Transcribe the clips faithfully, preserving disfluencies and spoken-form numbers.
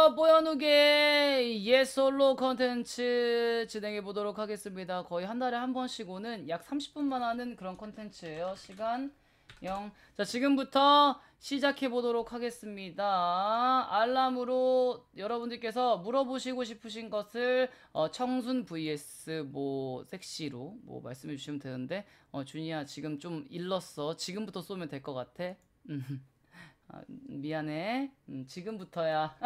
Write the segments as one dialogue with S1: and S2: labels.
S1: 지금부터 뽀연욱의 예솔로 컨텐츠 진행해 보도록 하겠습니다. 거의 한 달에 한 번씩 오는 약 삼십 분만 하는 그런 컨텐츠예요. 시간 영. 자, 지금부터 시작해 보도록 하겠습니다. 알람으로 여러분들께서 물어보시고 싶으신 것을 어, 청순 vs 뭐 섹시로 뭐 말씀해 주시면 되는데, 어, 준이야 지금 좀 일렀어. 지금부터 쏘면 될 것 같아. 음. 아, 미안해. 음, 지금부터야.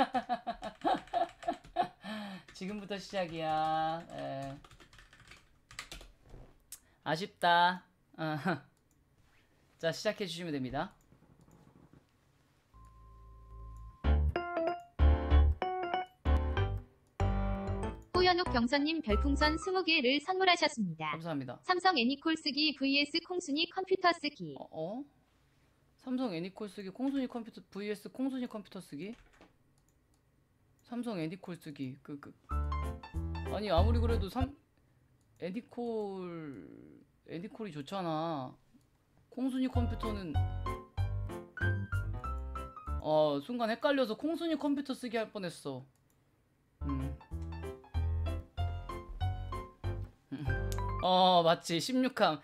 S1: 지금부터 시작이야. 에. 아쉽다. 어. 자, 시작해 주시면 됩니다.
S2: 호연욱 경선님 별풍선 스무 개를 선물하셨습니다.
S1: 감사합니다.
S2: 삼성 애니콜 쓰기 vs 콩순이 컴퓨터 쓰기.
S1: 어? 어? 삼성 애니콜 쓰기 콩순이 컴퓨터 vs 콩순이 컴퓨터 쓰기? 삼성 애니콜 쓰기 그, 그 아니 아무리 그래도 삼 애니콜 애니콜이 좋잖아. 콩순이 컴퓨터는 어 순간 헷갈려서 콩순이 컴퓨터 쓰기 할 뻔했어. 음. 어 맞지. 십육 함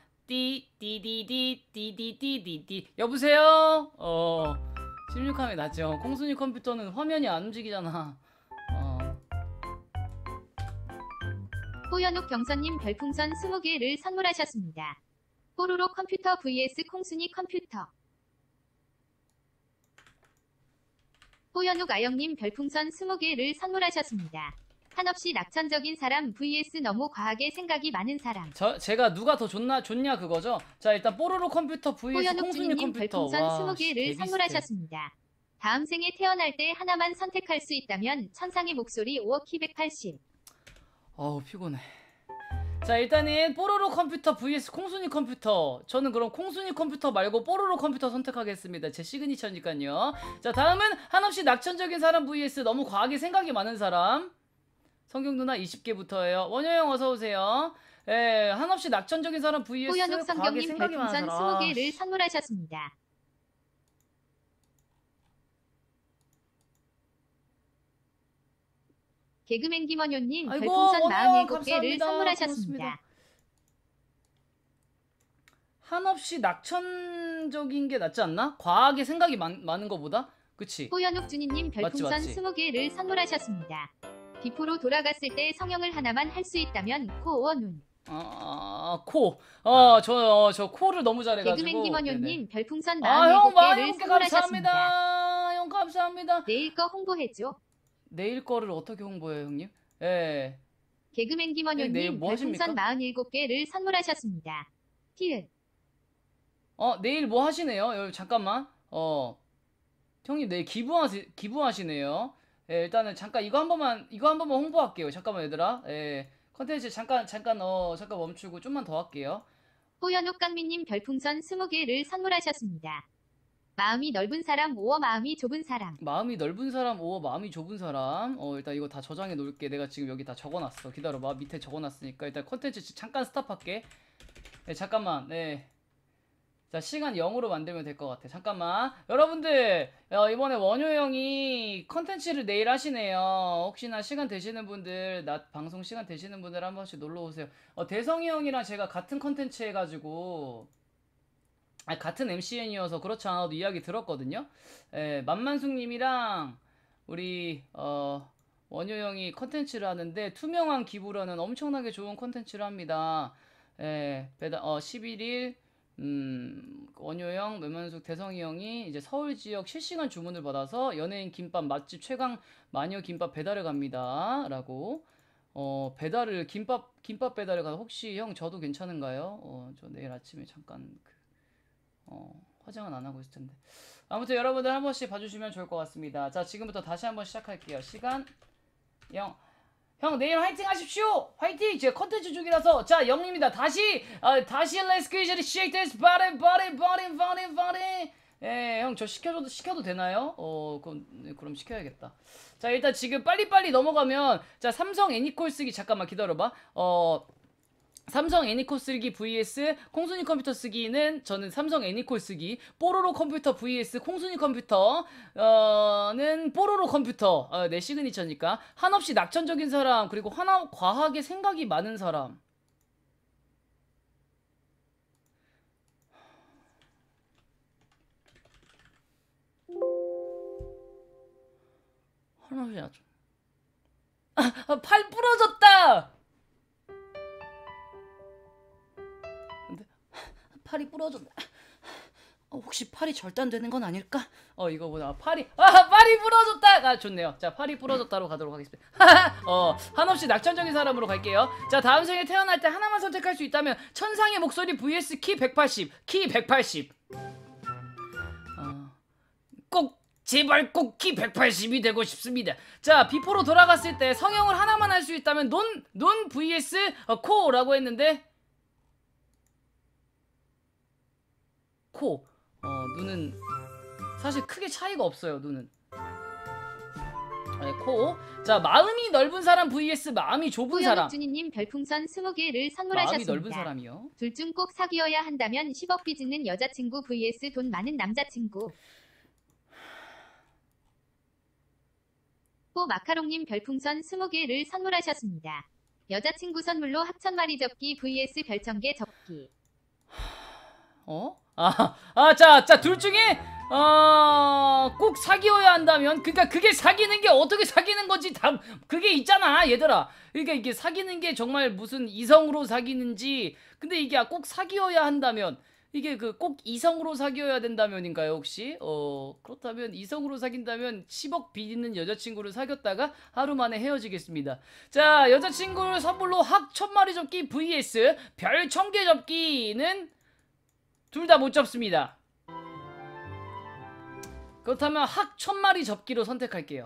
S1: 띠띠디디띠디디디디 여보세요? 어 십육 함이 낫죠. 콩순이 컴퓨터는 화면이 안 움직이잖아. 어.
S2: 호연욱 경선님 별풍선 스무 개를 선물하셨습니다. 뽀로로 컴퓨터 vs 콩순이 컴퓨터. 호연욱 아영님 별풍선 스무 개를 선물하셨습니다. 한없이 낙천적인 사람 vs 너무 과하게 생각이 많은 사람.
S1: 저 제가 누가 더 좋나 좋냐 그거죠. 자, 일단 뽀로로 컴퓨터 vs
S2: 호연욱
S1: 콩순이
S2: 주니님
S1: 컴퓨터.
S2: 별풍선 스무
S1: 씨,
S2: 개를
S1: 개비슷해.
S2: 선물하셨습니다. 다음 생에 태어날 때 하나만 선택할 수 있다면 천상의 목소리 오억 키 백팔십.
S1: 어우 피곤해. 자, 일단은 뽀로로 컴퓨터 vs 콩순이 컴퓨터. 저는 그럼 콩순이 컴퓨터 말고 뽀로로 컴퓨터 선택하겠습니다. 제 시그니처니까요. 자, 다음은 한없이 낙천적인 사람 vs 너무 과하게 생각이 많은 사람. 성경 누나 이십 개부터예요. 원효형 어서오세요. 예, 한없이 낙천적인 사람 vs
S2: 호연욱
S1: 과하게
S2: 성경님
S1: 생각이 많은
S2: 별풍선
S1: 사람.
S2: 스무 개를 선물하셨습니다. 개그맨 김원효님
S1: 아이고,
S2: 별풍선
S1: 원효
S2: 사십칠 개를
S1: 감사합니다.
S2: 선물하셨습니다.
S1: 고맙습니다. 한없이 낙천적인 게 낫지 않나? 과하게 생각이 많, 많은 것보다? 그치?
S2: 호연욱 주니님 별풍선
S1: 맞지, 맞지.
S2: 스무 개를 선물하셨습니다. 비포로 돌아갔을 때 성형을 하나만 할 수 있다면 코, 오, 눈.
S1: 아, 코. 어, 저, 어, 저 코를 너무 잘해가지고.
S2: 개그맨 김원효님 별풍선
S1: 아, 형,
S2: 사십칠 개를
S1: 마흔 개
S2: 선물하셨습니다.
S1: 감사합니다. 형, 감사합니다.
S2: 내일 거 홍보해줘.
S1: 내일 거를 어떻게 홍보해요, 형님? 예.
S2: 개그맨
S1: 내일
S2: 김원효님
S1: 뭐 하십니까?
S2: 별풍선 사십칠 개를 선물하셨습니다. 티읕.
S1: 어, 내일 뭐 하시네요? 여기 잠깐만. 어. 형님, 내일 기부하시, 기부하시네요. 예, 일단은 잠깐 이거 한 번만, 이거 한 번만 홍보할게요. 잠깐만, 얘들아. 예. 컨텐츠 잠깐, 잠깐, 어, 잠깐 멈추고 좀만 더 할게요.
S2: 호연욱 깡미님 별풍선 스무 개를 선물하셨습니다. 마음이 넓은 사람 오어 마음이 좁은 사람.
S1: 마음이 넓은 사람, 오, 마음이 좁은 사람. 어, 일단 이거 다 저장해 놓을게. 내가 지금 여기 다 적어놨어. 기다려봐. 밑에 적어놨으니까. 일단 컨텐츠 잠깐 스탑할게. 네, 잠깐만. 네. 자, 시간 영으로 만들면 될 것 같아. 잠깐만. 여러분들, 어, 이번에 원효 형이 컨텐츠를 내일 하시네요. 혹시나 시간 되시는 분들, 낮 방송 시간 되시는 분들 한 번씩 놀러 오세요. 어, 대성이 형이랑 제가 같은 컨텐츠 해가지고, 아니, 같은 엠씨엔이어서 그렇지 않아도 이야기 들었거든요. 예, 만만숙님이랑 우리 어, 원효 형이 컨텐츠를 하는데 투명한 기부라는 엄청나게 좋은 컨텐츠를 합니다. 예, 배달 어 십일 일 음, 원효 형, 만만숙, 대성이 형이 이제 서울 지역 실시간 주문을 받아서 연예인 김밥 맛집 최강 마녀 김밥 배달을 갑니다라고. 어, 배달을 김밥 김밥 배달을 가. 혹시 형 저도 괜찮은가요? 어, 저 내일 아침에 잠깐 그 어, 화장은 안 하고 있을 텐데. 아무튼 여러분들 한 번씩 봐주시면 좋을 것 같습니다. 자, 지금부터 다시 한번 시작할게요. 시간 영. 형 내일 화이팅 하십시오. 화이팅. 제가 컨텐츠 중이라서. 자, 영입니다. 다시 아, 다시 Let's get it shake this body body body body body. 예, 형 저 시켜줘도 시켜도 되나요? 어, 그럼 네, 그럼 시켜야겠다. 자, 일단 지금 빨리빨리 넘어가면 자, 삼성 애니콜 쓰기 잠깐만 기다려봐. 어. 삼성 애니콜 쓰기 vs 콩순이 컴퓨터 쓰기는 저는 삼성 애니콜 쓰기, 뽀로로 컴퓨터 vs 콩순이 컴퓨터는 뽀로로 컴퓨터. 어, 내 시그니처니까. 한없이 낙천적인 사람, 그리고 하나 과하게 생각이 많은 사람. 한없이 낙천. 아, 아, 팔 부러졌다. 팔이 부러졌네. 어, 혹시 팔이 절단되는 건 아닐까? 어 이거 뭐야, 팔이 아 팔이 부러졌다. 아 좋네요. 자, 팔이 부러졌다로 가도록 하겠습니다. 어 한없이 낙천적인 사람으로 갈게요. 자, 다음 생에 태어날 때 하나만 선택할 수 있다면 천상의 목소리 vs 키 백팔십. 키 백팔십. 어, 꼭 제발 꼭 키 백팔십이 되고 싶습니다. 자, 비포로 돌아갔을 때 성형을 하나만 할 수 있다면 논, 논 vs 어, 코라고 했는데 코. 어, 눈은 사실 크게 차이가 없어요. 눈은. 네, 코. 자, 마음이 넓은 사람 vs 마음이 좁은 사람.
S2: 호연욱준이님 별풍선 스무 개를
S1: 마음이
S2: 선물하셨습니다.
S1: 넓은 사람이요.
S2: 둘 중 꼭 사귀어야 한다면 십억 빚있는 여자친구 vs 돈 많은 남자친구. 호 마카롱님 별풍선 스무 개를 선물하셨습니다. 여자친구 선물로 합천마리 접기 vs 별천개 접기.
S1: 어? 아, 아, 자, 자, 둘 중에 어, 꼭 사귀어야 한다면, 그러니까 그게 사귀는 게 어떻게 사귀는 건지 다 그게 있잖아, 얘들아. 그러니까 이게 사귀는 게 정말 무슨 이성으로 사귀는지, 근데 이게 꼭 사귀어야 한다면 이게 그 꼭 이성으로 사귀어야 된다면인가요, 혹시? 어, 그렇다면 이성으로 사귄다면 십억 빚 있는 여자친구를 사귀었다가 하루 만에 헤어지겠습니다. 자, 여자친구를 선물로 학 천마리 접기 vs 별 천 개 접기는 둘 다 못 접습니다. 그렇다면 학 천마리 접기로 선택할게요.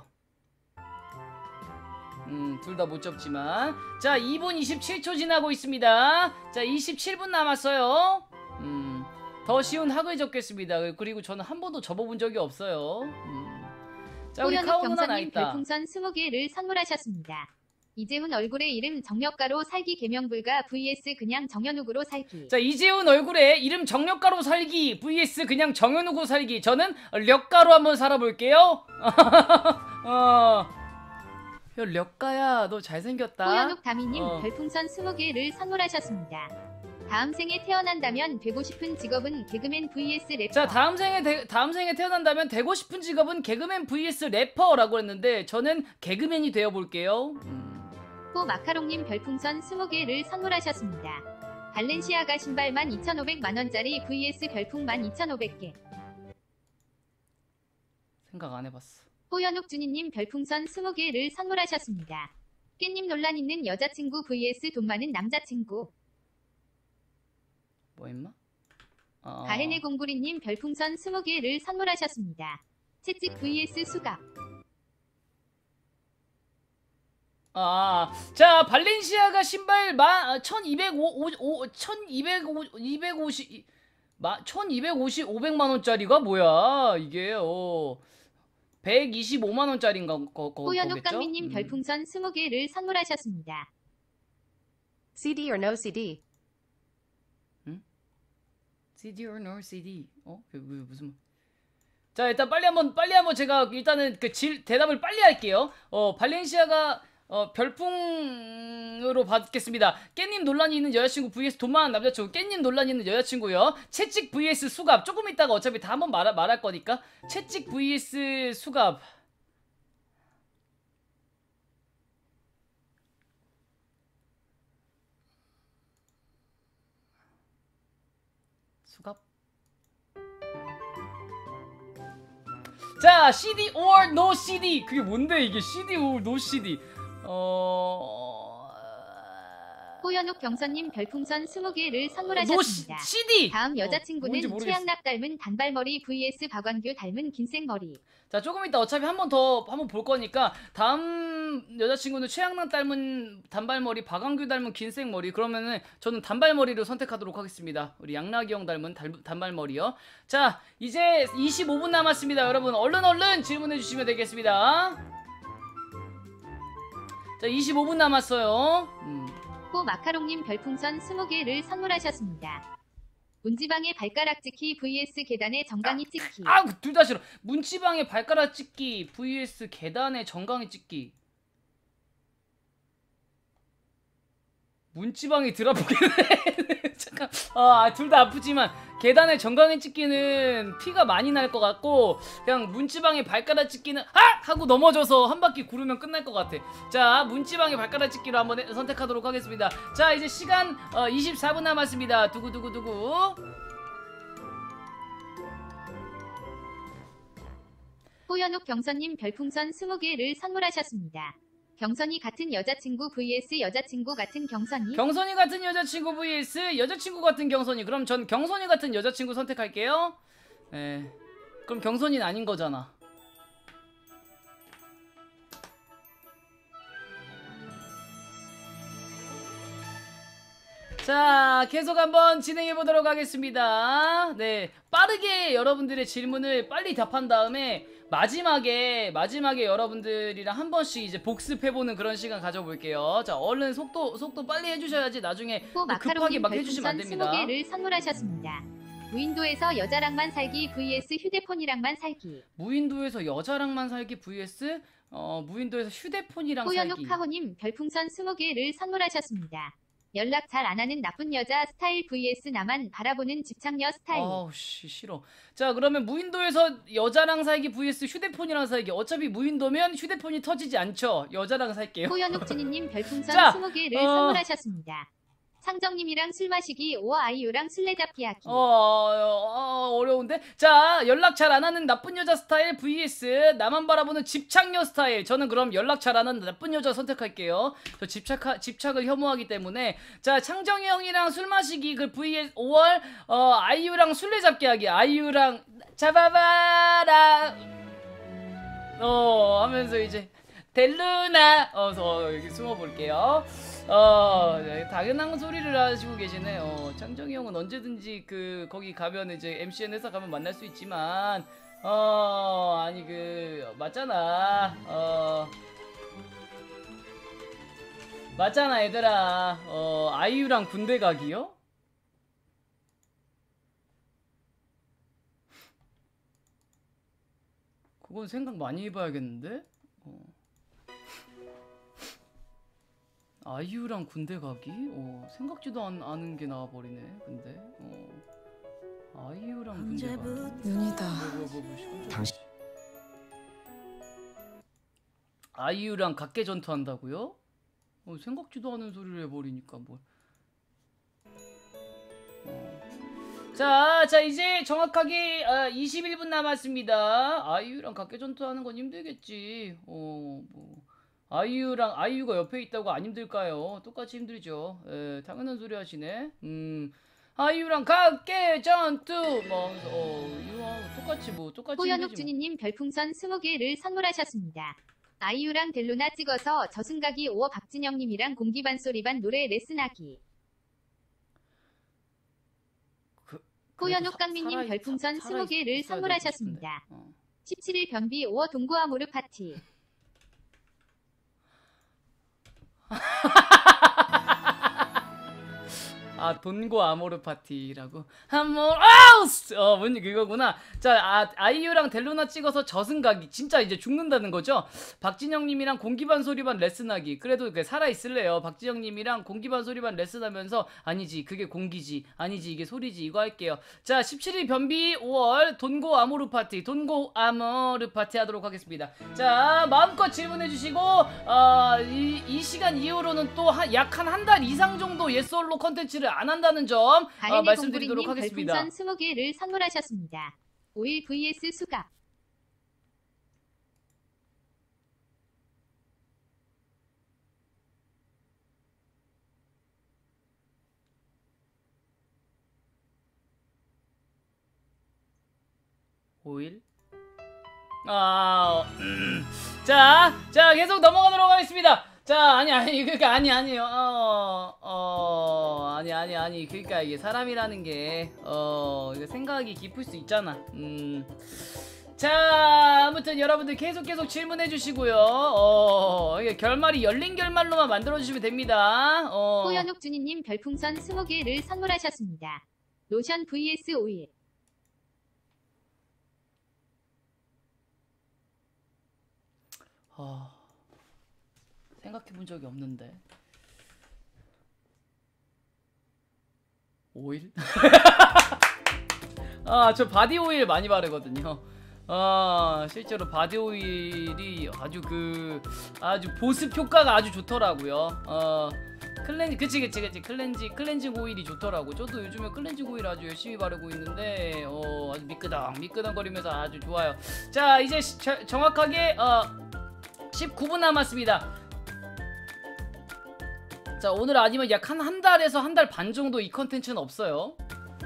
S1: 음, 둘 다 못 접지만. 자, 이 분 이십칠 초 지나고 있습니다. 자, 이십칠 분 남았어요. 음, 더 쉬운 학을 접겠습니다. 그리고 저는 한 번도 접어본 적이 없어요. 음. 자, 우리
S2: 호연욱
S1: 카오 누나
S2: 경사님
S1: 나있다.
S2: 별풍선 스무 개를 선물하셨습니다. 이재훈 얼굴에 이름 정력가로 살기 개명불가 vs 그냥 정현욱으로 살기.
S1: 자, 이재훈 얼굴에 이름 정력가로 살기 vs 그냥 정현욱으로 살기. 저는 력가로 한번 살아볼게요. 어, 야, 력가야, 너 잘생겼다.
S2: 호연욱 다미님
S1: 어.
S2: 별풍선 스무 개를 선물하셨습니다. 다음 생에 태어난다면 되고 싶은 직업은 개그맨 vs 래퍼.
S1: 자, 다음 생에 대, 다음 생에 태어난다면 되고 싶은 직업은 개그맨 vs 래퍼라고 했는데 저는 개그맨이 되어 볼게요. 음.
S2: 호 마카롱님 별풍선 스무 개를 선물하셨습니다. 발렌시아가 신발만 이천오백만 원짜리 vs 별풍만 이천오백 개.
S1: 생각 안 해봤어.
S2: 호연욱 준이님 별풍선 스무 개를 선물하셨습니다. 깻잎 논란 있는 여자친구 vs 돈 많은 남자친구.
S1: 뭐 임마? 어...
S2: 가해네 공구리님 별풍선 스무 개를 선물하셨습니다. 채찍 vs 수갑.
S1: 아, 자, 발렌시아가 신발 마 천이백오, 천이백오십, 마, 천이백오십, 오백만 원짜리가 뭐야? 이게, 어, 백이십오만 원짜리인가, 거, 거,
S2: 호연욱
S1: 거겠죠?
S2: 깡미님
S1: 음.
S2: 별풍선 스무 개를 선물하셨습니다.
S3: 씨디 or no 씨디?
S1: 씨디 or no 씨디? 어? 그, 그, 무슨. 자, 일단 빨리 한번, 빨리 한번 제가 일단은 그 질, 대답을 빨리 할게요. 어, 발렌시아가 어, 별풍으로 받겠습니다. 깻님 논란이 있는 여자친구 vs 돈 많은 남자친구. 깻님 논란이 있는 여자친구요. 채찍 vs 수갑. 조금 있다가 어차피 다 한번 말, 말할 거니까. 채찍 vs 수갑. 수갑? 자, 씨디 or no 씨디. 그게 뭔데 이게 씨디 or no 씨디. 어...
S2: 호연욱 경선님 별풍선 스무 개를
S1: 노
S2: 선물하셨습니다.
S1: 씨디.
S2: 다음 여자친구는
S1: 어, 뭔지
S2: 최양락 닮은 단발머리 vs 박완규 닮은 긴생머리.
S1: 자, 조금 이따 어차피 한 번 더 한번 볼 거니까 다음 여자친구는 최양락 닮은 단발머리, 박완규 닮은 긴생머리. 그러면은 저는 단발머리를 선택하도록 하겠습니다. 우리 양락이 형 닮은 달, 단발머리요. 자, 이제 이십오 분 남았습니다. 여러분 얼른 얼른 질문해 주시면 되겠습니다. 자, 이십오 분 남았어요. 음.
S2: 호 마카롱님 별풍선 스무 개를 선물하셨습니다. 문지방의 발가락 찍기 vs 계단의 정강이 찍기.
S1: 아, 둘 다 싫어. 문지방에 발가락 찍기 vs 계단에 정강이 찍기. 문지방이 덜 아프겠네. 잠깐. 아, 둘 다 아프지만 계단에 정강이 찍기는 피가 많이 날 것 같고, 그냥 문지방에 발가락 찍기는 아! 하고 넘어져서 한 바퀴 구르면 끝날 것 같아. 자, 문지방에 발가락 찍기로 한번 해, 선택하도록 하겠습니다. 자, 이제 시간 어, 이십사 분 남았습니다. 두구두구두구.
S2: 호연욱 경선님 별풍선 스무 개를 선물하셨습니다. 경선이 같은 여자친구 vs 여자친구 같은 경선이.
S1: 경선이 같은 여자친구 vs 여자친구 같은 경선이. 그럼 전 경선이 같은 여자친구 선택할게요. 에, 그럼 경선이는 아닌 거잖아. 자, 계속 한번 진행해 보도록 하겠습니다. 네, 빠르게 여러분들의 질문을 빨리 답한 다음에 마지막에 마지막에 여러분들이랑 한 번씩 이제 복습해보는 그런 시간 가져볼게요. 자, 얼른 속도 속도 빨리 해주셔야지 나중에
S2: 호
S1: 또 급하게
S2: 마카롱님
S1: 막 해주시면 안
S2: 별풍선
S1: 됩니다.
S2: 스무 개를 선물하셨습니다. 무인도에서 여자랑만 살기 vs 휴대폰이랑만 살기.
S1: 무인도에서 여자랑만 살기 vs 어, 무인도에서 휴대폰이랑
S2: 호연욱
S1: 살기.
S2: 카호님 별풍선 스무 개를 선물하셨습니다. 연락 잘 안 하는 나쁜 여자 스타일 vs 나만 바라보는 집착녀 스타일.
S1: 아우 씨 싫어. 자, 그러면 무인도에서 여자랑 살기 vs 휴대폰이랑 살기. 어차피 무인도면 휴대폰이 터지지 않죠. 여자랑 살게요.
S2: 호연욱 준이님 별풍선
S1: 자,
S2: 스무 개를
S1: 어.
S2: 선물하셨습니다. 상정님이랑 술 마시기 오어 아이유랑 술래잡기 하기.
S1: 어, 어, 어려운데? 자, 연락 잘 안 하는 나쁜 여자 스타일 vs 나만 바라보는 집착녀 스타일. 저는 그럼 연락 잘 안 하는 나쁜 여자 선택할게요. 저 집착, 집착을 혐오하기 때문에. 자, 창정이 형이랑 술 마시기 그 vs 오월 어, 아이유랑 술래잡기 하기. 아이유랑 잡아봐라 어 하면서 이제 델루나 어서 여기 숨어볼게요. 어, 네, 당연한 소리를 하시고 계시네. 어, 창정이 형은 언제든지 그 거기 가면 이제 엠씨엔 회사 가면 만날 수 있지만 어 아니 그 맞잖아. 어 맞잖아 얘들아. 어 아이유랑 군대 가기요? 그건 생각 많이 해봐야겠는데? 어. 아이유랑 군대 가기? 어, 생각지도 않, 않은 게 나와버리네. 근데 어. 아이유랑 군대 가기.
S4: 윤이다.
S1: 뭐, 뭐, 뭐, 뭐,
S4: 당신-
S1: 아이유랑 각계 전투한다고요? 어, 생각지도 않은 소리를 해버리니까 뭐. 어. 자, 자 이제 정확하게 어, 이십일 분 남았습니다. 아이유랑 각계 전투하는 건 힘들겠지. 어, 뭐. 아이유랑 아이유가 옆에 있다고 안 힘들까요? 똑같이 힘들죠. 에, 당연한 소리 하시네. 음, 아이유랑 각계 전투 뭐 하면서 어, 이거 똑같이 뭐 똑같이
S2: 호연욱
S1: 힘들지 뭐.
S2: 준이님 별풍선 스무 개를 선물하셨습니다. 아이유랑 델루나 찍어서 저승가기 오어 박진영님이랑 공기반 소리반 노래 레슨하기.
S1: 그,
S2: 호연욱
S1: 사-
S2: 강민님
S1: 살아있-
S2: 별풍선
S1: 사-
S2: 스무 개를
S1: 살아있-
S2: 선물하셨습니다.
S1: 싶은데. 어.
S2: 십칠 일 변비 오어 동구아모르 파티.
S1: 아, 돈고 아모르 파티라고. 아모르 아우스. 어, 뭔지 그거구나. 자, 아, 아이유랑 델루나 찍어서 저승가기. 진짜 이제 죽는다는 거죠? 박진영님이랑 공기반 소리반 레슨하기. 그래도 그 살아 있을래요. 박진영님이랑 공기반 소리반 레슨하면서 아니지, 그게 공기지. 아니지, 이게 소리지. 이거 할게요. 자, 십칠 일 변비 오월 돈고 아모르 파티. 돈고 아모르 파티 하도록 하겠습니다. 자, 마음껏 질문해 주시고 어, 이, 이 시간 이후로는 또 약 한 한 달 이상 정도 예솔로 컨텐츠를 안 한다는 점 어,
S2: 가렌의
S1: 말씀드리도록
S2: 공구리님
S1: 하겠습니다.
S2: 별풍선 스무 개를 선물하셨습니다. 오일 vs 수갑.
S1: 오일 아, 음. 자, 자 계속 넘어가도록 하겠습니다. 자, 아니 아니 그러니까 아니 아니요. 어, 어, 아니 아니 아니 그러니까 이게 사람이라는 게 어, 이게 생각이 깊을 수 있잖아. 음. 자, 아무튼 여러분들 계속 계속 질문해 주시고요. 어, 이게 결말이 열린 결말로만 만들어 주시면 됩니다. 어.
S2: 호연욱 주니님 별풍선 스무 개를 선물하셨습니다. 로션 vs 오일.
S1: 어, 생각해 본 적이 없는데. 오일? 아, 저 바디 오일 많이 바르거든요. 아, 실제로 바디 오일이 아주 그 아주 보습 효과가 아주 좋더라고요. 어, 클렌 그치 그치 그치 클렌지 클렌징 오일이 좋더라고. 저도 요즘에 클렌징 오일 아주 열심히 바르고 있는데 어, 아주 미끄덩 미끄덩거리면서 아주 좋아요. 자, 이제 시, 저, 정확하게 어, 십구 분 남았습니다. 자, 오늘 아니면 약 한 한 달에서 한 달 반 정도 이 컨텐츠는 없어요.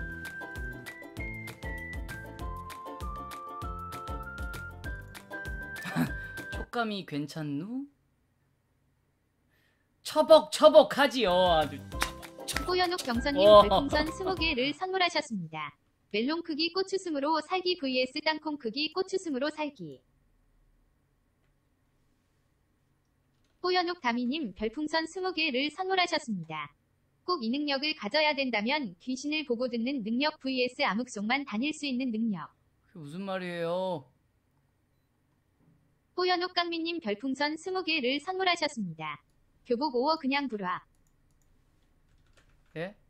S1: 촉감이 괜찮누? 처벅처벅하지요. 아주
S2: 호연욱 경선님
S1: 와.
S2: 별풍선 스무 개를 선물하셨습니다. 멜론 크기 고추승으로 살기 vs 땅콩 크기 고추승으로 살기. 호연욱 다미님 별풍선 스무 개를 선물하셨습니다. 꼭 이 능력을 가져야 된다면 귀신을 보고 듣는 능력 vs 암흑속만 다닐 수 있는 능력.
S1: 그게 무슨 말이에요?
S2: 호연욱 깡미님 별풍선 스무 개를 선물하셨습니다. 교복 오어 그냥 불화.
S1: 예?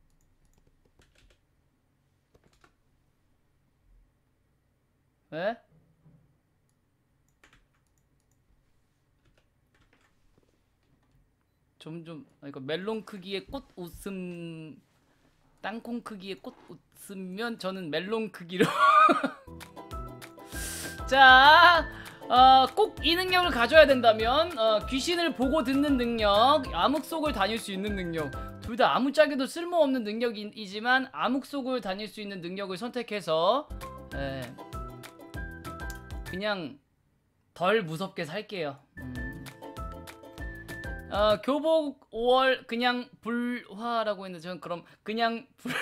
S1: 예? 점점 그러니까 멜론 크기의 꽃 웃음 땅콩 크기의 꽃 웃으면 저는 멜론 크기로 자, 어, 꼭 이 능력을 가져야 된다면 어, 귀신을 보고 듣는 능력, 암흑 속을 다닐 수 있는 능력, 둘 다 아무짝에도 쓸모없는 능력이지만 암흑 속을 다닐 수 있는 능력을 선택해서 에, 그냥 덜 무섭게 살게요. 음. 어, 교복 오월 그냥 불화라고 했는데 저는 그럼 그냥 불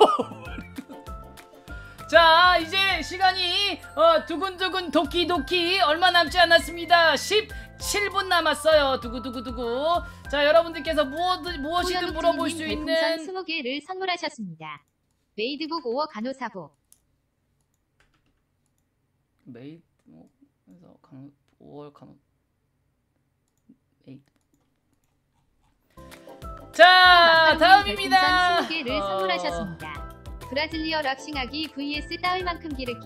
S1: 자, 이제 시간이 어, 두근두근 도끼도끼 얼마 남지 않았습니다. 십칠 분 남았어요. 두구두구두구. 자, 여러분들께서 무엇, 무엇이든 물어볼 수
S2: 별풍선
S1: 있는
S2: 스무 개를 선물하셨습니다. 메이드복 오어 간호사복.
S1: 메이드 뭐 그래서 간 오월 간호 메이드. 자, 다음입니다.
S2: 별풍선 스무 개를
S1: 어,
S2: 선물하셨습니다. 브라질리어 락싱하기 vs 따을만큼 기르기.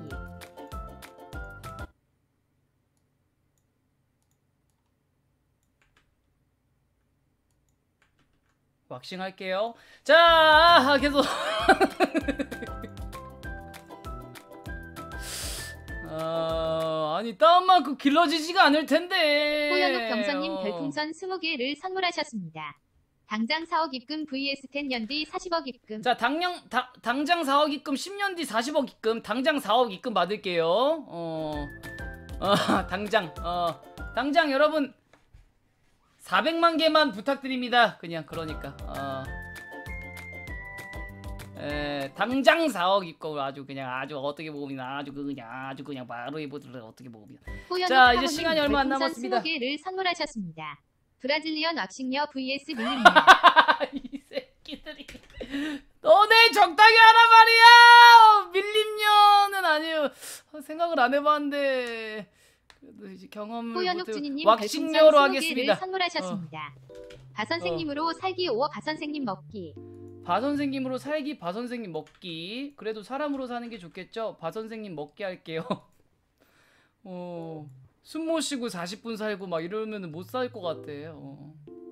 S1: 왁싱 할게요. 자, 계속 어, 아니 땀만큼 길러지지가 않을 텐데.
S2: 호연욱 경선님
S1: 어.
S2: 별풍선 스무 개를 선물하셨습니다. 당장 사억 입금 vs 텐 년 뒤 사십억 입금.
S1: 자, 당령, 다, 당장 사억 입금, 십 년 뒤 사십억 입금, 당장 사억 입금 받을게요. 어, 어 당장, 어, 당장 여러분 사백만 개만 부탁드립니다. 그냥 그러니까, 어, 에, 당장 사억 입금 아주 그냥 아주 어떻게 보면 아주 그냥 아주 그냥 바로 해보도록 어떻게 보면.
S2: 호연욱
S1: 자, 이제
S2: 사모님
S1: 시간이 얼마 안
S2: 별풍선
S1: 남았습니다.
S2: 스무 개를 선물하셨습니다. 브라질리언 왁싱녀 vs 밀림녀.
S1: 이 새끼들이 너네 적당히 하란 말이야. 밀림녀는 아니에요. 생각을 안 해봤는데 그래도 이제 경험을
S2: 호연욱
S1: 못해-
S2: 주니님
S1: 왁싱녀로
S2: 별풍선 스무
S1: 하겠습니다.
S2: 개를 선물하셨습니다. 바 선생님으로 살기 오어 바 선생님 먹기.
S1: 바 선생님으로 살기, 바 선생님 먹기. 그래도 사람으로 사는 게 좋겠죠. 바 선생님 먹기 할게요. 어, 숨 못 쉬고 사십 분 살고 막 이러면은 못 살 것 같아. 어.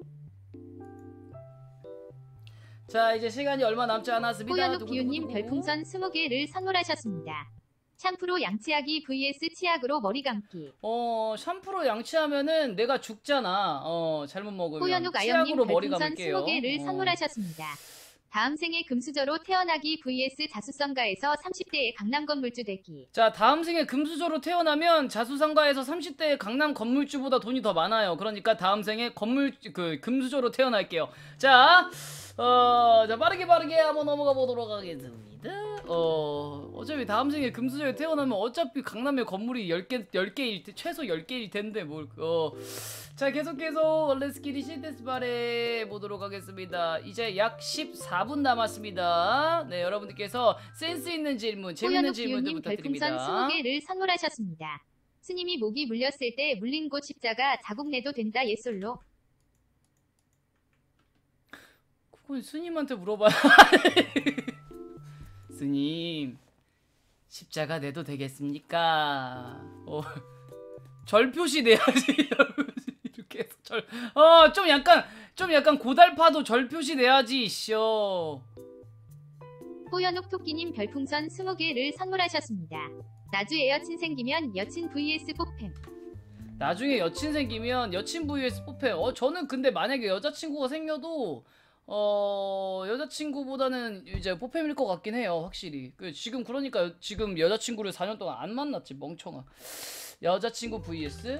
S1: 자, 이제 시간이 얼마 남지 않았습니다.
S2: 호연욱 기우님
S1: 두구두구두구.
S2: 별풍선 스무 개를 선물하셨습니다. 샴푸로 양치하기 vs 치약으로 머리 감기.
S1: 어, 샴푸로 양치하면은 내가 죽잖아. 어, 잘못 먹으면.
S2: 호연욱 아영님
S1: 치약으로 머리
S2: 별풍선
S1: 감을게요.
S2: 스무 개를
S1: 어.
S2: 선물하셨습니다. 다음 생에 금수저로 태어나기 vs 자수성가에서 삼십 대의 강남 건물주 되기.
S1: 자, 다음 생에 금수저로 태어나면 자수성가에서 삼십 대의 강남 건물주보다 돈이 더 많아요. 그러니까 다음 생에 건물 그 금수저로 태어날게요. 자, 어, 자 빠르게 빠르게 한번 넘어가 보도록 하겠습니다. 어 어차피 다음 생에 금수저에 태어나면 어차피 강남에 건물이 열 개 열 개일 테, 최소 열 개일 텐데 뭘어자 계속해서 렛츠기리 시데스바레 보도록 하겠습니다. 이제 약 십사 분 남았습니다. 네, 여러분들께서 센스 있는 질문, 재밌는
S2: 호연욱
S1: 질문들
S2: 비우님
S1: 부탁드립니다.
S2: 별풍선 스무 개를 선물하셨습니다. 스님이 목이 물렸을 때 물린 곳 십자가 자국 내도 된다 예솔로.
S1: 그건 스님한테 물어봐야 스님 십자가 내도 되겠습니까? 어, 절 표시 내야지. 이렇게 해서 절, 어, 좀 약간 좀 약간 고달파도 절 표시 내야지. 쇼.
S2: 호연욱 토끼님 별풍선 스무 개를 선물하셨습니다. 나주에 여친 생기면 여친 vs 뽀팸.
S1: 나중에 여친 생기면 여친 vs 뽀팸. 어, 저는 근데 만약에 여자친구가 생겨도 어 여자친구보다는 이제 뽀팸일 것 같긴 해요, 확실히. 그 지금 그러니까 지금 여자친구를 사 년 동안 안 만났지, 멍청아. 여자친구 vs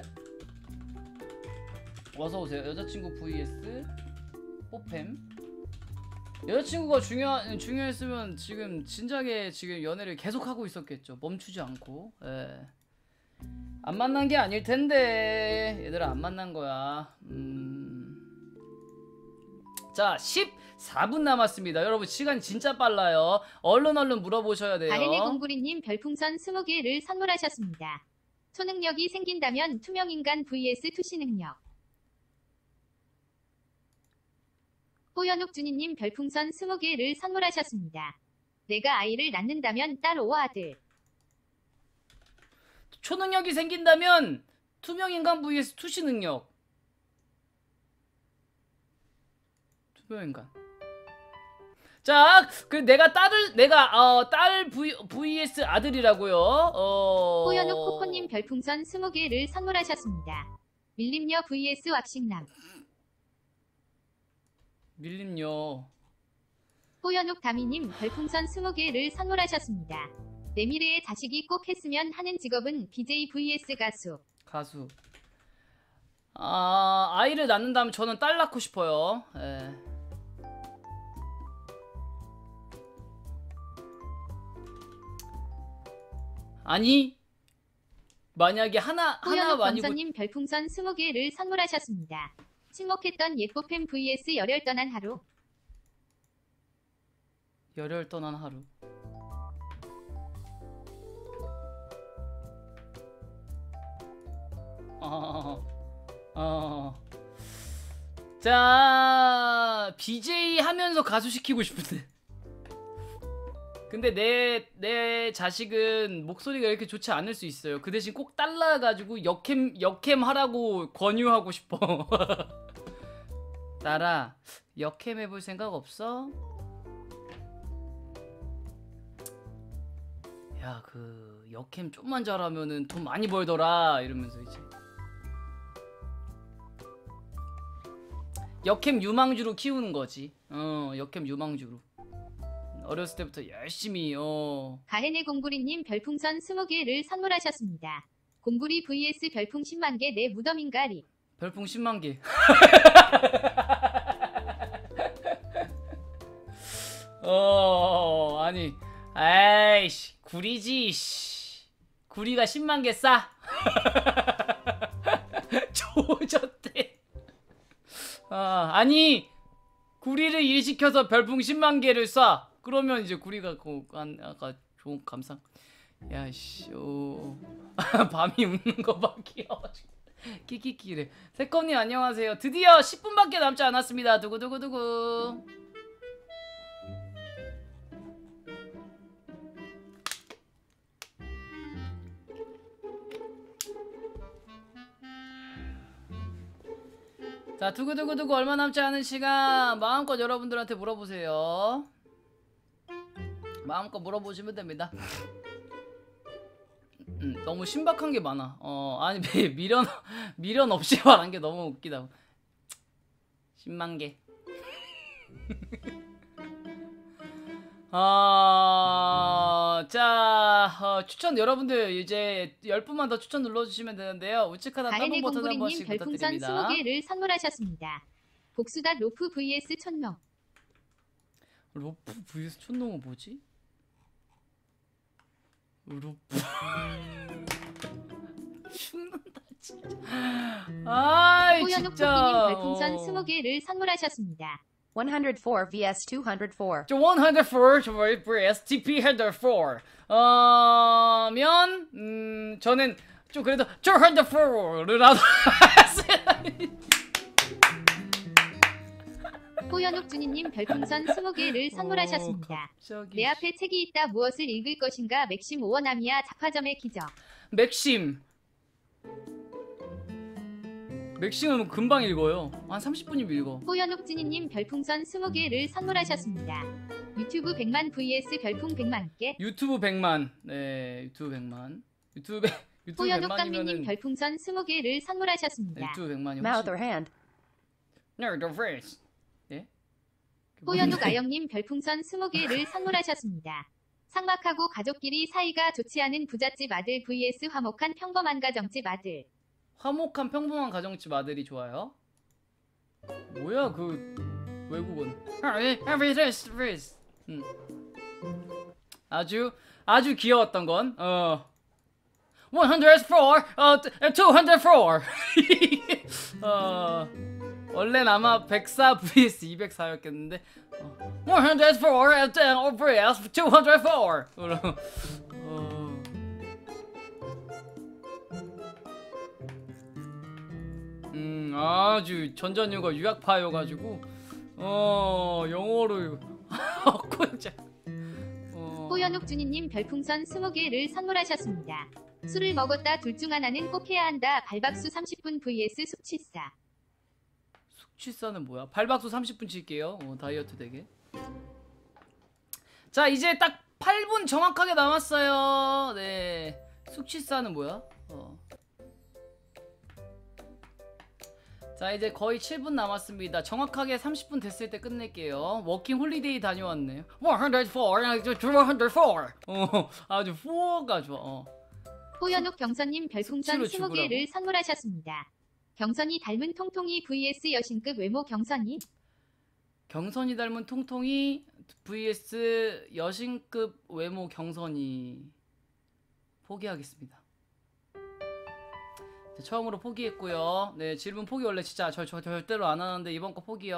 S1: 어서 오세요. 여자친구 vs 뽀팸. 여자친구가 중요 중요했으면 지금 진작에 지금 연애를 계속 하고 있었겠죠. 멈추지 않고. 예. 안 만난 게 아닐 텐데. 얘들아 안 만난 거야. 음. 자, 십사 분 남았습니다. 여러분 시간 진짜 빨라요. 얼른 얼른 물어보셔야 돼요.
S2: 가해네 공구리님 별풍선 스무 개를 선물하셨습니다. 초능력이 생긴다면 투명인간 vs 투시능력. 호연욱 준이님 별풍선 스무 개를 선물하셨습니다. 내가 아이를 낳는다면 딸 오 아들.
S1: 초능력이 생긴다면 투명인간 vs 투시능력. 투명인간. 자, 그 내가 딸을 내가 어, 딸 vs 아들이라고요. 어...
S2: 호연욱 코코님 별풍선 스무 개를 선물하셨습니다. 밀림녀 vs 왁싱남.
S1: 밀림요.
S2: 호연욱 다미님 별풍선 스무 개를 선물하셨습니다. 내 미래의 자식이 꼭 했으면 하는 직업은 비제이 vs 가수.
S1: 가수. 아, 아이를 낳는다면 저는 딸 낳고 싶어요. 예. 아니, 만약에 하나 하나
S2: 호연욱
S1: 아니고
S2: 검사님 별풍선 스무 개를 선물하셨습니다. 침묵했던 예뽀팸 vs 열혈 떠난 하루.
S1: 열혈 떠난 하루. 어, 어. 자, 비제이 하면서 가수 시키고 싶은데. 근데 내, 내 자식은 목소리가 이렇게 좋지 않을 수 있어요. 그 대신 꼭 달라가지고 역캠, 역캠 하라고 권유하고 싶어. 딸아, 역캠 해볼 생각 없어? 야, 그 역캠 좀만 잘하면은 돈 많이 벌더라 이러면서 이제 역캠 유망주로 키우는 거지. 어, 역캠 유망주로. 어렸을 때부터 열심히 어.
S2: 가해네 공구리님 별풍선 스무 개를 선물하셨습니다. 공구리 vs 별풍 십만 개 내 무덤인가리.
S1: 별풍 십만 개. 어, 아니, 에이씨, 구리지, 씨. 구리가 십만 개 싸. 조졌대. 아, 아니, 구리를 일시켜서 별풍 십만 개를 쏴. 그러면 이제 구리가 그, 한, 아까 좋은 감상. 야, 씨, 오. 밤이 웃는 거 봐, 귀여워가지고. 키키키래. 새콤님 안녕하세요. 드디어 십 분밖에 남지 않았습니다. 두구두구두구. 자, 두구두구두구 얼마 남지 않은 시간 마음껏 여러분들한테 물어보세요. 마음껏 물어보시면 됩니다. 음, 너무 신박한 게 많아. 어, 아니 미, 미련 미련 없이 말한 게 너무 웃기다. 십만 개. 어, 자, 어, 추천 여러분들 이제 열 분만 더 추천 눌러주시면 되는데요. 우측하단
S2: 가해네
S1: 따봉 버튼 한
S2: 공구리님
S1: 번씩
S2: 별풍선 스무
S1: 부탁드립니다.
S2: 개를 선물하셨습니다. 복수다 로프 vs 촌농.
S1: 로프 vs 촌농은 뭐지? 루프 죽는다 진짜. 아이
S2: 호연욱
S1: 진짜.
S2: 토끼님 별풍선
S1: 어.
S2: 스무 개를 선물하셨습니다.
S3: one hundred four vs two hundred four.
S1: 저 one oh four vs 티피 one oh four. 어면 음 저는 좀 그래도 two oh four를 하도.
S2: 호연욱 주니님 별풍선 스무 개를 선물하셨습니다.
S1: 어, 갑자기.
S2: 내 앞에 책이 있다 무엇을 읽을 것인가 맥심 오원남이야 잡화점의 기적.
S1: 맥심. 맥심은 금방 읽어요. 한 삼십 분이면 읽어.
S2: 호연욱 주니님 별풍선 스무 개를 선물하셨습니다. 유튜브 백만 vs 별풍 백만 개.
S1: 유튜브 백만. 네, 유튜브 백만. 유튜브 유튜브
S2: 호연욱 강민님
S1: 백만이면은
S2: 별풍선 스무 개를
S1: 네,
S2: 선물하셨습니다.
S1: 유튜브 백만이
S3: Mouth
S1: 훨씬.
S3: or hand.
S1: No, the face. 예?
S2: 호연욱 아영님 별풍선 스무 개를 선물하셨습니다. 삭막하고 가족끼리 사이가 좋지 않은 부잣집 아들 vs 화목한 평범한 가정집 아들.
S1: 화목한 평범한 가정집 아들이 좋아요. 뭐야 그 외국은? 음. 아주 아주 귀여웠던 건 어. one oh four, 어, two oh four. 어, 원래는 아마 백사 vs 이백사였겠는데 어, one oh four vs two oh four. 어. 음, 아주 전전유가 유학파여가지고 어 영어로 콘자. 어.
S2: 호연욱 주니님 별풍선 스무 개를 선물하셨습니다. 술을 먹었다 둘 중 하나는 꼭 해야 한다. 발박수 삼십 분 vs 숙취사.
S1: 숙취사는 뭐야? 발박수 삼십 분 칠게요. 어, 다이어트 되게. 자 이제 딱 팔 분 정확하게 남았어요. 네. 숙취사는 뭐야? 어. 자 이제 거의 칠 분 남았습니다. 정확하게 삼십 분 됐을 때 끝낼게요. 워킹 홀리데이 다녀왔네요. one oh four, two oh four. 어, 아주 사가 좋아. 어.
S2: 호연욱 경선님 별풍선
S1: 숙취로
S2: 스무
S1: 죽으라고?
S2: 개를 선물하셨습니다. 경선이 닮은 통통이 vs 여신급 외모 경선이.
S1: 경선이 닮은 통통이 vs 여신급 외모 경선이. 포기하겠습니다. 자, 처음으로 포기했고요. 네, 질문 포기 원래 진짜 저, 저 절대로 안 하는데 이번 거 포기요.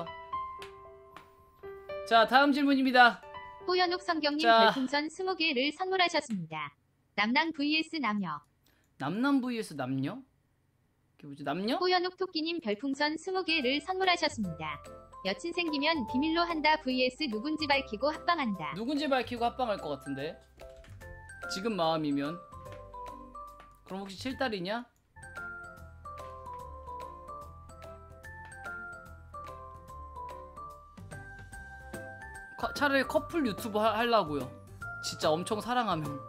S1: 자, 다음 질문입니다.
S2: 호연욱 성경님
S1: 자.
S2: 별풍선 스무 개를 선물하셨습니다. 남랑 vs 남녀.
S1: 남남 vs 남녀? 그게 뭐지? 남녀?
S2: 호연욱 토끼님 별풍선 스무 개를 선물하셨습니다. 여친 생기면 비밀로 한다 vs 누군지 밝히고 합방한다.
S1: 누군지 밝히고 합방할 것 같은데. 지금 마음이면. 그럼 혹시 칠달이냐? 커- 차라리 커플 유튜브 하, 하려고요. 진짜 엄청 사랑하면.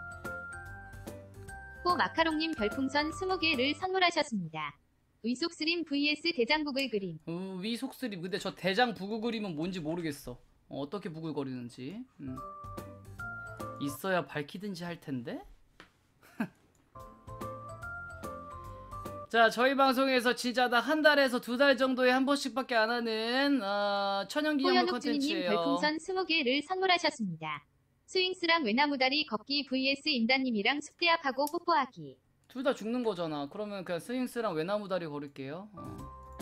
S2: 호 마카롱님 별풍선 스무 개를 선물하셨습니다. 의속스림 vs 대장국을 그림.
S1: 어, 위 속쓰림. 근데 저 대장 부글거리면 뭔지 모르겠어. 어, 어떻게 부글거리는지. 음. 있어야 밝히든지 할 텐데. 자, 저희 방송에서 진짜 다 한 달에서 두 달 정도에 한 번씩밖에 안 하는 어, 천연기념물
S2: 호연욱 주니님
S1: 컨텐츠예요.
S2: 별풍선 스무 개를 선물하셨습니다. 스윙스랑 외나무다리 걷기 vs 임다님이랑 숲대합하고 뽀뽀하기.
S1: 둘 다 죽는 거잖아. 그러면 그냥 스윙스랑 외나무다리 걸을게요. 어.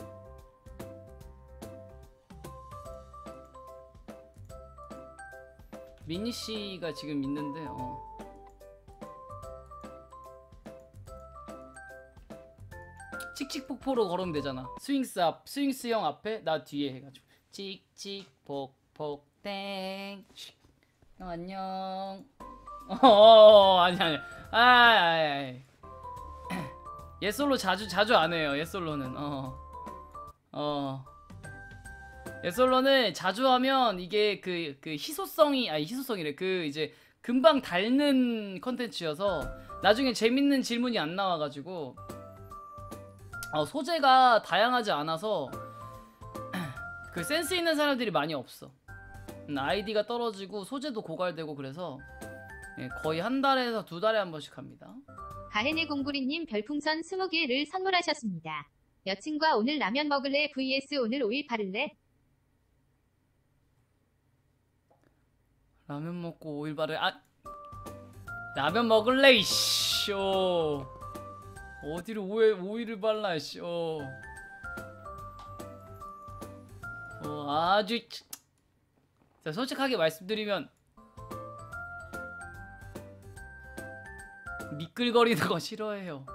S1: 미니 씨가 지금 있는데. 어. 칙칙폭포로 걸으면 되잖아. 스윙스 앞, 스윙스 형 앞에 나 뒤에 해가지고 칙칙폭폭 땡. 형 안녕. 어 아니 아니. 아 아이. 예솔로 자주 자주 안 해요. 예솔로는 어. 어. 예솔로는 자주 하면 이게 그 그 희소성이 아니 희소성이래. 그 이제 금방 닳는 컨텐츠여서 나중에 재밌는 질문이 안 나와가지고 어, 소재가 다양하지 않아서 그 센스 있는 사람들이 많이 없어. 음, 아이디가 떨어지고 소재도 고갈되고 그래서 예, 거의 한 달에서 두 달에 한 번씩 합니다.
S2: 가해네 공구리님 별풍선 스무 개를 선물하셨습니다. 여친과 오늘 라면 먹을래 vs 오늘 오일 바를래.
S1: 라면 먹고 오일 바를 아 라면 먹을래 이씨. 어. 어디를 오해, 오이를 발라 씨. 어. 어 아주. 자 솔직하게 말씀드리면 미끌거리는 거 싫어해요.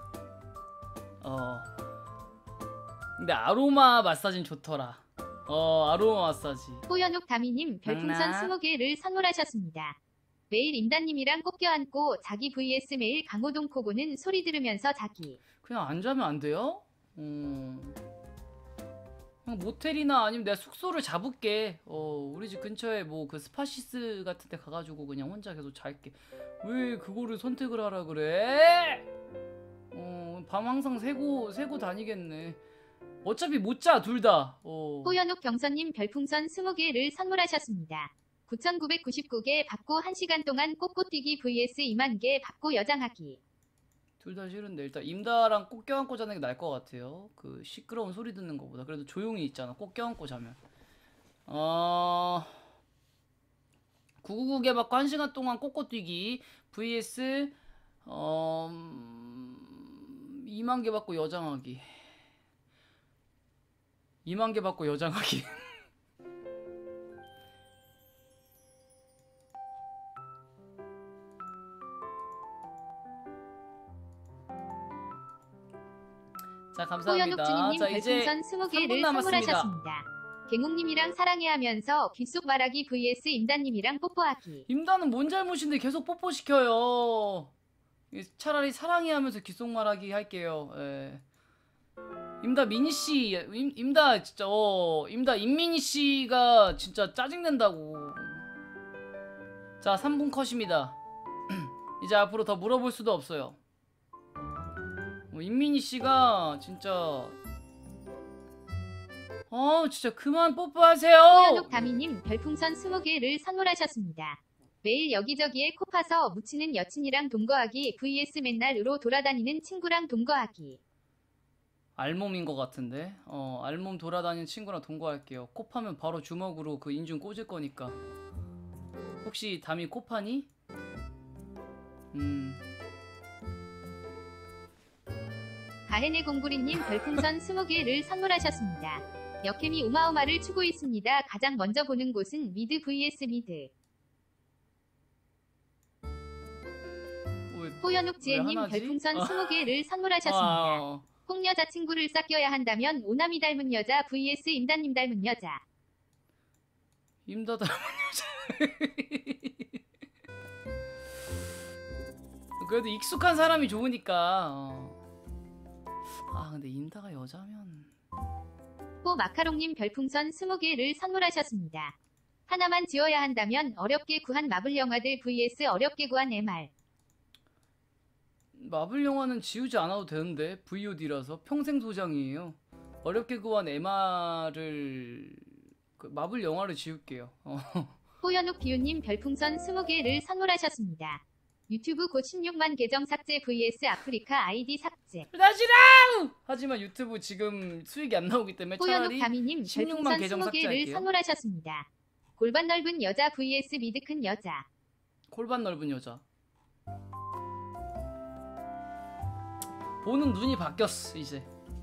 S1: 어. 근데 아로마 마사지는 좋더라. 어 아로마 마사지.
S2: 호연욱 다미님 별풍선
S1: 장난.
S2: 스무 개를 선물하셨습니다. 매일 임다님이랑 꼭 껴안고 자기 vs 매일 강호동 코고는 소리 들으면서 자기.
S1: 그냥 안 자면 안 돼요? 음. 그냥 모텔이나 아니면 내가 숙소를 잡을게. 어 우리 집 근처에 뭐 그 스파시스 같은 데 가가지고 그냥 혼자 계속 잘게. 왜 그거를 선택을 하라 그래? 어밤 항상 새고 새고 다니겠네. 어차피 못 자 둘 다. 어.
S2: 호연욱 경선님 별풍선 스무 개를 선물하셨습니다. 구천구백구십구 개 받고 한 시간 동안 꼬꼬뛰기 vs 이만 개 받고 여장하기.
S1: 둘 다 싫은데 일단 임다랑 꼭 껴안고 자는 게 나을 것 같아요. 그 시끄러운 소리 듣는 것보다 그래도 조용히 있잖아. 꼭 껴안고 자면. 어... 구백구십구 개 받고 한 시간 동안 꼬꼬뛰기 vs 어... 이만 개 받고 여장하기. 이만 개 받고 여장하기. 자
S2: 호연욱
S1: 감사합니다.
S2: 주니님
S1: 자 이제
S2: 별풍선 스무 개를
S1: 삼 분 남았습니다.
S2: 선물하셨습니다. 갱욱님이랑 사랑해 하면서 귓속 말하기 vs 임다님이랑 뽀뽀하기.
S1: 임다는 뭔 잘못인데 계속 뽀뽀시켜요. 차라리 사랑해 하면서 귓속말하기 할게요. 예. 임다 미니씨 임, 임다 진짜 어 임다 임미니씨가 진짜 짜증낸다고. 자 삼 분 컷입니다. 이제 앞으로 더 물어볼 수도 없어요. 뭐 임미니씨가 진짜 어 진짜 그만 뽀뽀하세요.
S2: 호연욱 다미님 별풍선 스무 개를 선물하셨습니다. 매일 여기저기에 코 파서 묻히는 여친이랑 동거하기 vs 맨날 으로 돌아다니는 친구랑 동거하기.
S1: 알몸인 것 같은데 어 알몸 돌아다니는 친구랑 동거할게요. 코 파면 바로 주먹으로 그 인중 꽂을 거니까. 혹시 담이 코 파니? 음
S2: 가해네 공구리님 별풍선 스무 개를 선물하셨습니다. 역캠이 우마우마를 추고 있습니다. 가장 먼저 보는 곳은 미드 vs 미드.
S1: 왜,
S2: 호연욱
S1: 왜
S2: 지혜님
S1: 하나지?
S2: 별풍선
S1: 어.
S2: 스무 개를 선물하셨습니다.
S1: 아, 어.
S2: 꼭 여자친구를 싹 껴야 한다면 오남이 닮은 여자 vs 임다님 닮은 여자.
S1: 임다 닮은 여자. 그래도 익숙한 사람이 좋으니까. 어. 아 근데 임다가 여자면
S2: 호 마카롱님 별풍선 스무 개를 선물하셨습니다. 하나만 지어야 한다면 어렵게 구한 마블 영화들 vs 어렵게 구한 엠알.
S1: 마블 영화는 지우지 않아도 되는데 브이오디라서 평생 소장이에요. 어렵게 구한 엠알을 그 마블 영화를 지울게요. 어.
S2: 호연욱 비우님 별풍선 스무 개를 선물하셨습니다. 유튜브 곧 십육만 계정 삭제 vs 아프리카 아이디 삭제.
S1: 나지랑! 하지만 유튜브 지금 수익이 안 나오기 때문에
S2: 호연욱
S1: 차라리
S2: 다미님
S1: 십육만
S2: 별풍선
S1: 계정
S2: 스무 개를
S1: 삭제할게요.
S2: 선물하셨습니다. 골반 넓은 여자 vs 미드 큰 여자.
S1: 골반 넓은 여자. 보는 눈이 바뀌었어 이제.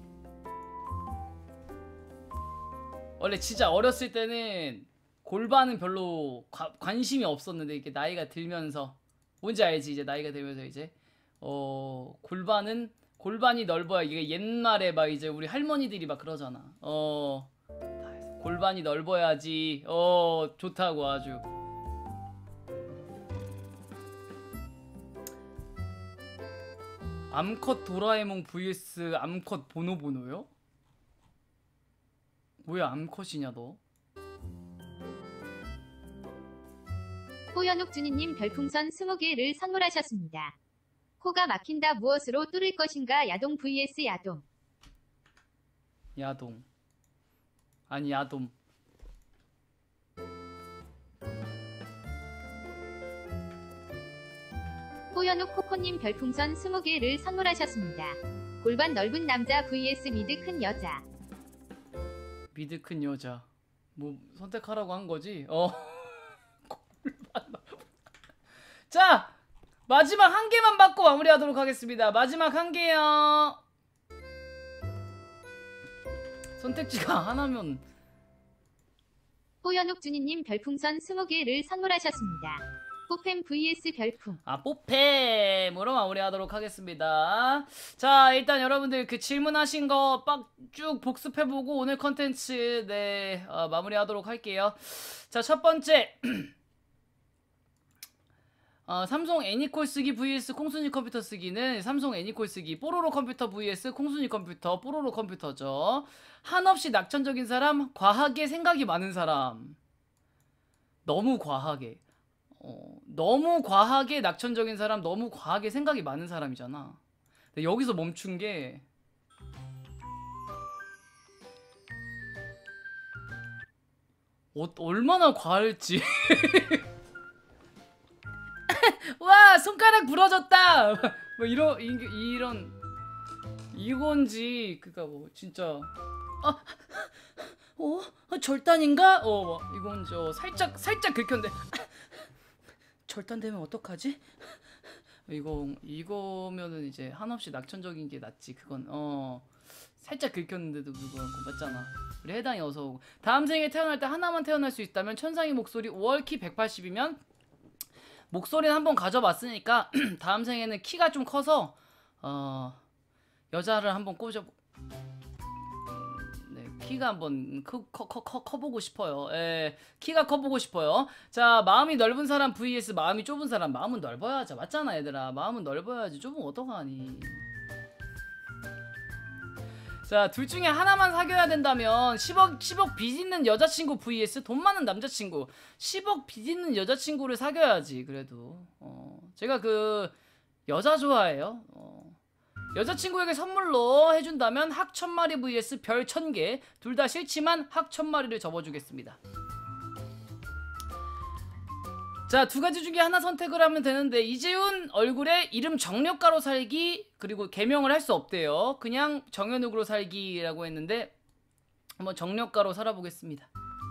S1: 원래 진짜 어렸을 때는 골반은 별로 과, 관심이 없었는데 이렇게 나이가 들면서 뭔지 알지 이제 나이가 들면서 이제 어 골반은 골반이 넓어야 이게 옛말에 막 이제 우리 할머니들이 막 그러잖아. 어 골반이 넓어야지 어 좋다고 아주. 암컷 도라에몽 vs 암컷 보노보노요? 왜 암컷이냐 너?
S2: 호연욱 주니님 별풍선 스무 개를 선물하셨습니다. 코가 막힌다 무엇으로 뚫을 것인가 야동 vs 야동.
S1: 야동. 아니 야돔.
S2: 호연욱 코코님 별풍선 스무 개를 선물하셨습니다. 골반 넓은 남자 vs 미드 큰 여자.
S1: 미드 큰 여자. 뭐 선택하라고 한 거지? 어. 골반 넓은. 자 마지막 한 개만 받고 마무리하도록 하겠습니다. 마지막 한 개요. 선택지가 하나면.
S2: 호연욱 주니님 별풍선 스무 개를 선물하셨습니다. 뽀팸 vs 별풍.
S1: 아, 뽀팸으로 마무리하도록 하겠습니다. 자, 일단 여러분들 그 질문하신 거 빡 쭉 복습해보고 오늘 컨텐츠 네 어, 마무리하도록 할게요. 자, 첫 번째 어, 삼성 애니콜 쓰기 vs 콩순이 컴퓨터 쓰기는 삼성 애니콜 쓰기 뽀로로 컴퓨터 vs 콩순이 컴퓨터 뽀로로 컴퓨터죠. 한없이 낙천적인 사람, 과하게 생각이 많은 사람. 너무 과하게 어, 너무 과하게 낙천적인 사람, 너무 과하게 생각이 많은 사람이잖아. 근데 여기서 멈춘 게 어, 얼마나 과할지. 와, 손가락 부러졌다. 뭐 이런 이, 이런 이건지 그니까 뭐 진짜 아, 어, 어 절단인가? 어, 뭐 이건 저 살짝 살짝 긁혔는데. 절단되면 어떡하지? 이거 이거면은 이제 한없이 낙천적인 게 낫지. 그건 어 살짝 긁혔는데도 불구하고 맞잖아. 우리 해당이 어서 오고. 다음 생에 태어날 때 하나만 태어날 수 있다면 천상의 목소리 오월 키 백팔십이면 목소리는 한번 가져봤으니까 다음 생에는 키가 좀 커서 어 여자를 한번 꽂아. 키가 한번 커, 커, 커, 커, 커보고 싶어요. 예, 키가 커보고 싶어요. 자, 마음이 넓은 사람 vs 마음이 좁은 사람. 마음은 넓어야지. 맞잖아, 얘들아. 마음은 넓어야지. 좁으면 어떡하니. 자, 둘 중에 하나만 사귀어야 된다면 십억, 십억 빚 있는 여자친구 vs 돈 많은 남자친구. 십억 빚 있는 여자친구를 사귀어야지. 그래도 어, 제가 그 여자 좋아해요. 어. 여자친구에게 선물로 해준다면 학 천마리 vs 별 천개. 둘 다 싫지만 학 천마리를 접어주겠습니다. 자, 두 가지 중에 하나 선택을 하면 되는데 이재훈 얼굴에 이름 정력가로 살기 그리고 개명을 할 수 없대요. 그냥 정현욱으로 살기라고 했는데 한번 정력가로 살아보겠습니다.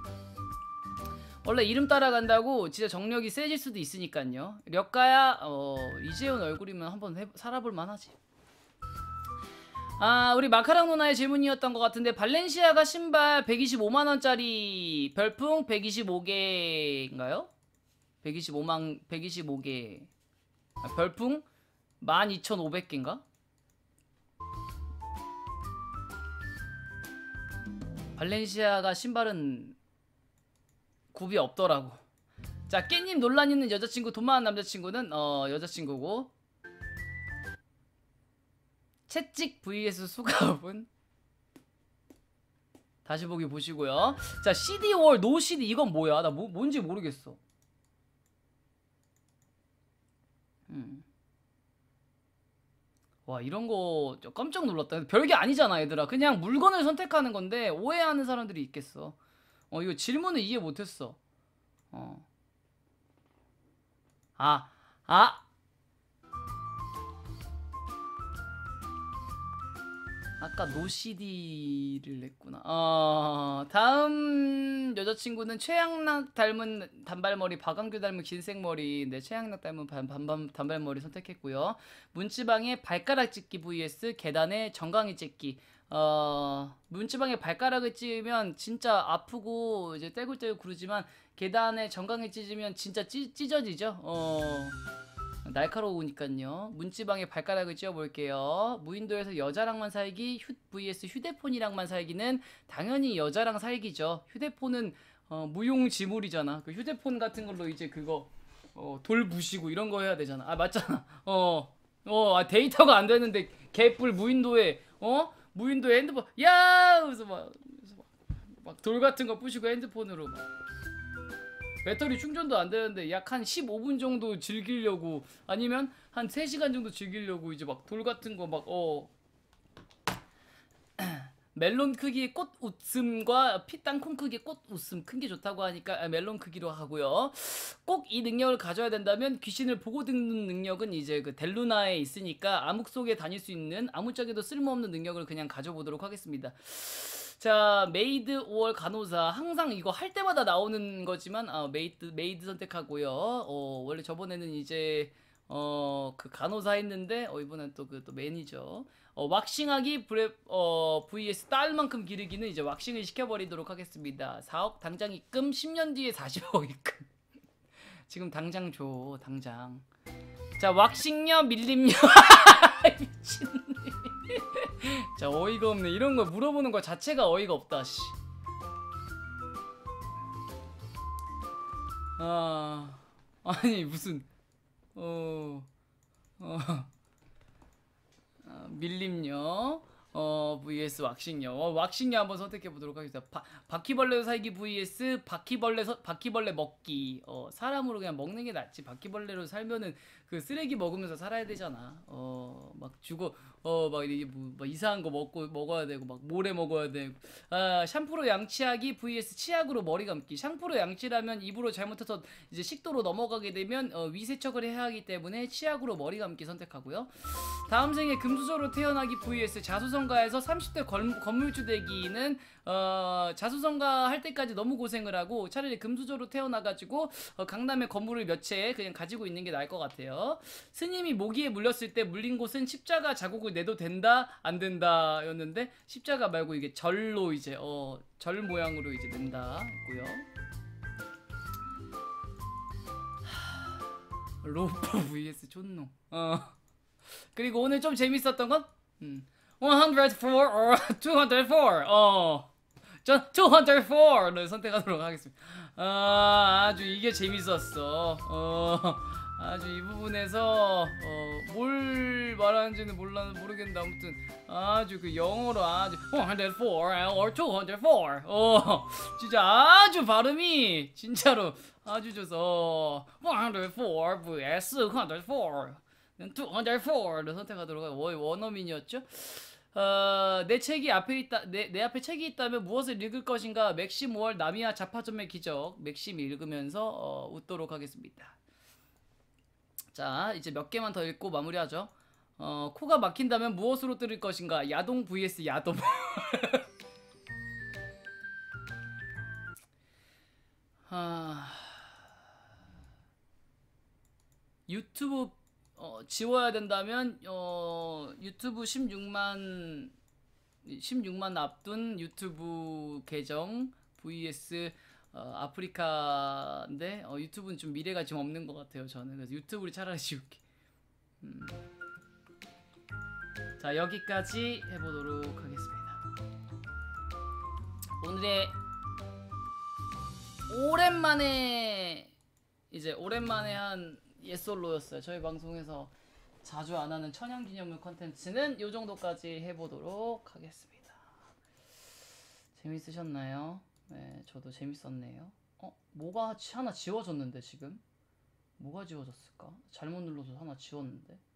S1: 원래 이름 따라간다고 진짜 정력이 세질 수도 있으니까요. 력가야 어, 이재훈 얼굴이면 한번 해, 살아볼 만하지. 아, 우리 마카랑 누나의 질문이었던 것 같은데 발렌시아가 신발 백이십오만 원짜리 별풍 백이십오 개인가요? 백이십오만 백이십오 개 아, 별풍 만 이천오백 개인가? 발렌시아가 신발은 굽이 없더라고. 자, 깻님 논란 있는 여자친구 돈 많은 남자친구는 어 여자친구고, 채찍 vs 수갑은 다시 보기 보시고요. 자, 씨디월 노 씨디 이건 뭐야? 나 뭐, 뭔지 모르겠어. 음. 와, 이런 거 깜짝 놀랐다. 별게 아니잖아, 얘들아. 그냥 물건을 선택하는 건데 오해하는 사람들이 있겠어. 어, 이거 질문을 이해 못했어. 어. 아, 아. 아까 노시디를 냈구나. 어, 다음 여자친구는 최양락 닮은 단발머리, 박완규 닮은 긴 생머리. 네, 최양락 닮은 반, 반, 반, 단발머리 선택했고요. 문지방에 발가락 찍기 vs 계단에 정강이 찍기. 어, 문지방에 발가락을 찌면 진짜 아프고 이제 떼굴떼굴 구르지만 계단에 정강이 찢으면 진짜 찌, 찢어지죠. 어. 날카로우니까요. 문지방에 발가락을 찧어볼게요. 무인도에서 여자랑만 살기 휴, vs 휴대폰이랑만 살기는 당연히 여자랑 살기죠. 휴대폰은 어, 무용지물이잖아. 그 휴대폰 같은 걸로 이제 그거 어, 돌 부시고 이런 거 해야 되잖아. 아, 맞잖아. 어, 어, 아, 데이터가 안 되는데 개뿔 무인도에 어 무인도에 핸드폰 야 그래서 막 막 돌 같은 거 부시고 핸드폰으로 막. 배터리 충전도 안 되는데 약 한 십오 분 정도 즐기려고, 아니면 한 세 시간 정도 즐기려고 이제 막 돌 같은 거 막 어 멜론 크기의 꽃 웃음과 피 땅콩 크기의 꽃 웃음 큰 게 좋다고 하니까 멜론 크기로 하고요. 꼭 이 능력을 가져야 된다면 귀신을 보고 듣는 능력은 이제 그 델루나에 있으니까 암흑 속에 다닐 수 있는 아무짝에도 쓸모없는 능력을 그냥 가져보도록 하겠습니다. 자, 메이드 오월 간호사. 항상 이거 할 때마다 나오는 거지만 아, 메이드 메이드 선택하고요. 어, 원래 저번에는 이제 어 그 간호사 했는데 어 이번엔 또 그 또 매니저. 어 왁싱하기 브레 어 vs 딸만큼 기르기는 이제 왁싱을 시켜버리도록 하겠습니다. 사억 당장 입금, 십 년 뒤에 사십억 입금. 지금 당장 줘, 당장. 자, 왁싱녀, 밀림녀. 미친네. 자, 어이가 없네. 이런 거 물어보는 거 자체가 어이가 없다, 씨. 아, 아니, 무슨, 어, 어, 아, 밀림녀, 어, vs 왁싱녀. 어, 왁싱녀 한번 선택해 보도록 하겠습니다. 바, 바퀴벌레 살기 vs 바퀴벌레 서, 바퀴벌레 먹기. 어, 사람으로 그냥 먹는 게 낫지. 바퀴벌레로 살면은 그 쓰레기 먹으면서 살아야 되잖아. 어, 막 죽어, 어, 막 이게 뭐, 막 이상한 거 먹고 먹어야 되고, 막 모래 먹어야 되고. 아, 샴푸로 양치하기 vs 치약으로 머리 감기. 샴푸로 양치라면 입으로 잘못해서 이제 식도로 넘어가게 되면 어, 위세척을 해야 하기 때문에 치약으로 머리 감기 선택하고요. 다음 생에 금수저로 태어나기 vs 자수성가에서 삼십 대 건, 건물주 되기는 어, 자수성가 할 때까지 너무 고생을 하고 차라리 금수저로 태어나가지고 어, 강남에 건물을 몇 채 그냥 가지고 있는 게 나을 것 같아요. 스님이 모기에 물렸을 때 물린 곳은 십자가 자국을 내도 된다 안 된다 였는데 십자가 말고 이게 절로 이제 어, 절 모양으로 이제 낸다 했고요. 로퍼 vs 촌농. 어. 그리고 오늘 좀 재밌었던 건 음. 백사 or 이백사. 어. 전 이백사를 선택하도록 하겠습니다. 아, 아주 이게 재밌었어. 어. 아주 이 부분에서 어, 뭘 말하는지는 몰라 모르겠는데 아무튼 아주 그 영어로 아주 백사 or 이백사. 어. 진짜 아주 발음이 진짜로 아주 좋아서 백사 vs 이백사. 이백사를 선택하도록 하고 원어민이었죠. 어, 내 책이 앞에 있다. 내, 내 앞에 책이 있다면 무엇을 읽을 것인가? 맥심 오월 나미야 자파점의 기적. 맥심 읽으면서 어, 웃도록 하겠습니다. 자, 이제 몇 개만 더 읽고 마무리하죠. 어, 코가 막힌다면 무엇으로 뚫을 것인가? 야동 vs 야돔. 아... 유튜브 어, 지워야 된다면 어, 유튜브 십육만 십육만 앞둔 유튜브 계정 vs 어, 아프리카인데 어, 유튜브는 좀 미래가 지금 없는 것 같아요. 저는 그래서 유튜브를 차라리 지울게. 음. 자, 여기까지 해보도록 하겠습니다. 오늘의 오랜만에 이제 오랜만에 한 예솔로였어요. 저희 방송에서 자주 안 하는 천연기념물 컨텐츠는 이 정도까지 해보도록 하겠습니다. 재밌으셨나요? 네, 저도 재밌었네요. 어? 뭐가 하나 지워졌는데 지금? 뭐가 지워졌을까? 잘못 눌러서 하나 지웠는데?